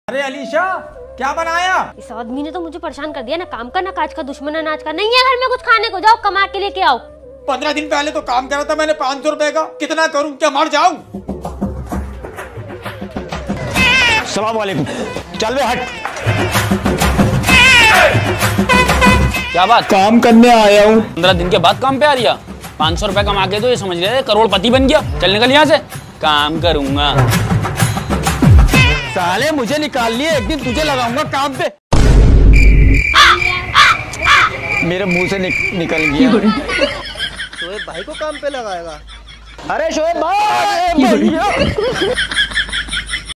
अरे अलीशा, क्या बनाया? इस आदमी ने तो मुझे परेशान कर दिया ना, काम का ना काज का, दुश्मन है नाच का। नहीं है घर में कुछ खाने को, जाओ कमा के लेके आओ। 15 दिन पहले तो काम करा था मैंने 500 रुपए का, कितना करूं, क्या मर जाऊं? सलाम वालेकुम। चल बे हट। क्या बात? काम करने आया हूँ। 15 दिन के बाद काम पे आ रही? 500 रुपए कमा के तो ये समझ रहे करोड़पति बन गया। चल निकल यहाँ से, काम करूंगा। साले मुझे निकाल लिए, एक दिन तुझे लगाऊंगा काम पे। मेरे मुंह से निकल गया। शोएब भाई को काम पे लगाएगा। अरे शोएब भाई।